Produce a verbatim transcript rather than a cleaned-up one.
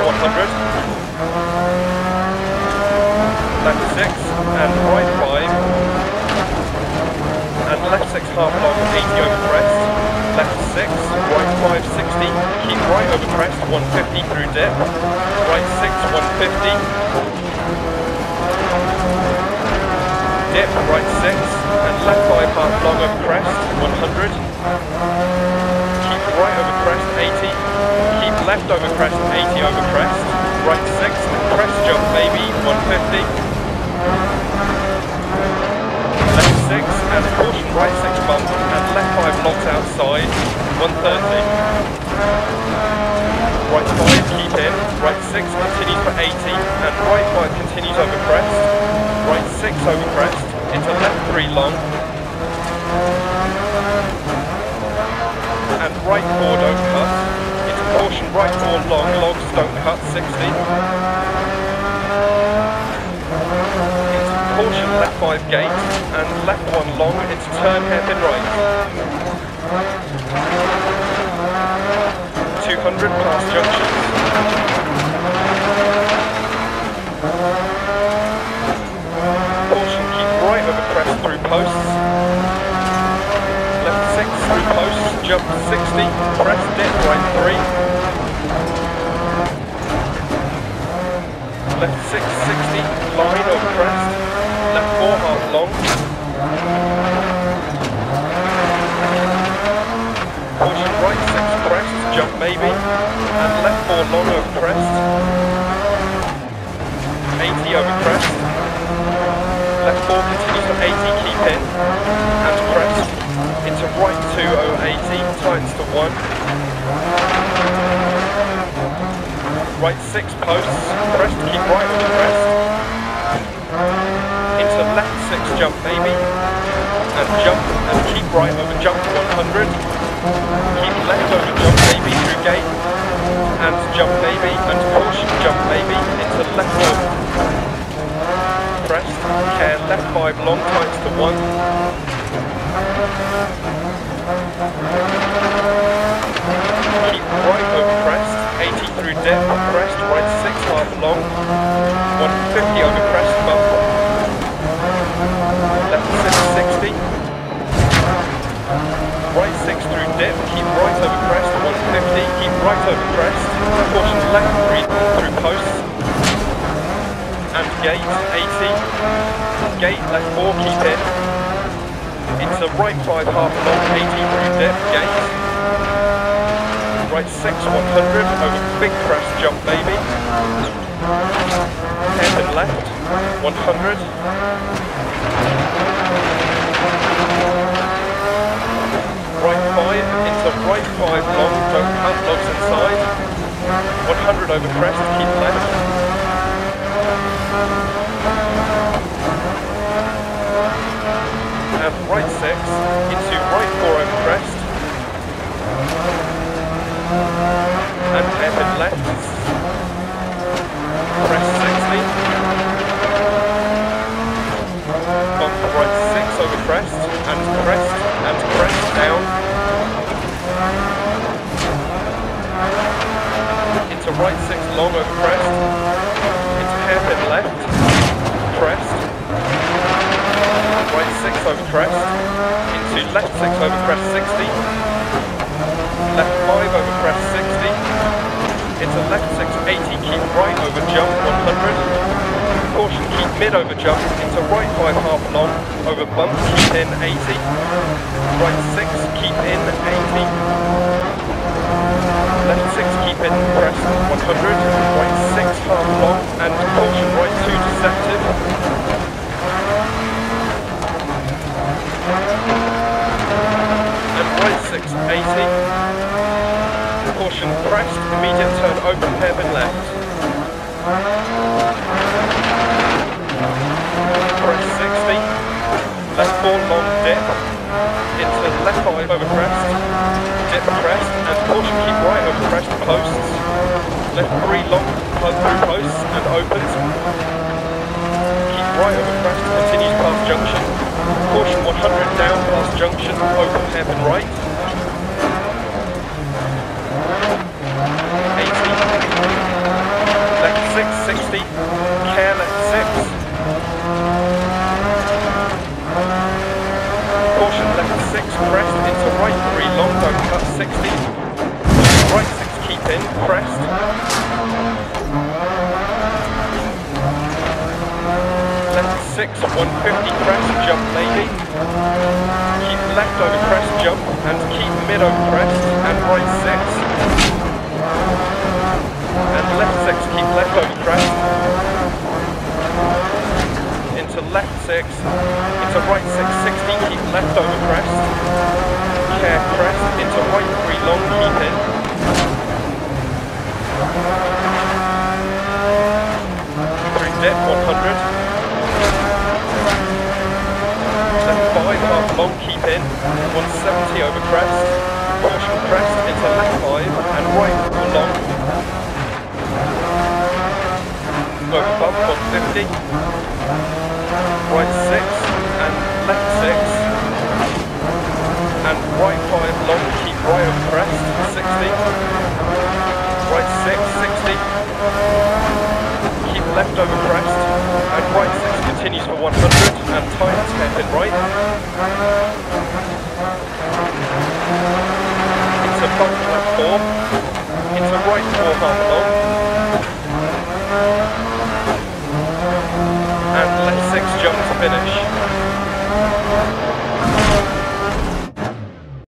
one hundred. Left six, and right five. And left six half long, eighty over crest. Left six, right five, sixty. Keep right over crest, one fifty through dip. Right six, one fifty. Dip, right six, and left five half long over crest, one hundred. Keep right over crest, eighty. Keep left over crest, eighty over crest. Right six, crest jump maybe, one fifty. Left six, and caution right six bump, and left five locks outside, one thirty. Right five, keep in. Right six continues for eighty, and right five continues over crest. Right six over crest, into left three long. And right four don't cut. Into caution right four long, logs don't cut, sixty. Into caution left five gate, and left one long, into turn hairpin right. two hundred past junctions. Caution, keep right over crest through posts. Left six through posts, jump sixty, crest dip right three. Left six, sixty, line over crest. Left four half long. Caution right six crest, jump maybe, and left four long over crest, eighty over crest, left four continues for eighty, keep in, and crest, into right two over eighty, tightens to one, right six posts, crest, keep right over crest, into left six jump maybe, and jump, and keep right over jump one hundred. Keep left over jump maybe through gate, and jump maybe, and caution jump maybe, into left over crest, care left five long tights to one. Keep right over crest, eighty through dip, crest, right six half long, one fifty over crest bump. Left six, sixty. Right six through dip, keep right over crest, one fifty, keep right over crest, caution left three through posts, and gate, eighty, gate left four, keep in, into right five half long, eighty through dip, gate, right six, one hundred, over big crest jump maybe, hairpin left, one hundred, right five, into right five long, don't cut, logs inside, one hundred over crest, keep left, and right six, into right four over crest, and hairpin left, crest sixty, bump right six over crest, and crest, and crest down, into right six long over crest, into hairpin left, crest, right six over crest, into left six over crest sixty, left five over crest sixty, into left six eighty, keep right over jump one hundred, caution keep mid over jump, into right five half long, over bump keep in eighty, right six keep in eighty, left six keep in crest one hundred, right six half long, and caution right two deceptive, and right six eighty, caution crest, immediate turn open hairpin left, crest sixty, left four long dip, into left five over crest, dip crest, and caution keep right over crest posts, left three long through posts and opens, keep right over crest, continues past junction, caution one hundred down past junction, open hairpin right, eighty, in, crest. Left six, one fifty crest, jump maybe. Keep left over crest, jump, and keep mid over crest, and right six. And left six, keep left over crest. Into left six, into right six sixty, keep left over crest. Care crest, into right three long, keep in. Through dip, one hundred. Left five, half long, keep in. one seventy over crest. Caution crest, into left five, and right four long. Over bump, one fifty. Right six, and left six. And right five long, keep right over crest, sixty. Right six, sixty. Keep left over crest, and right six continues for one hundred, and tightens hairpin right. Into bump left four, into right four half long.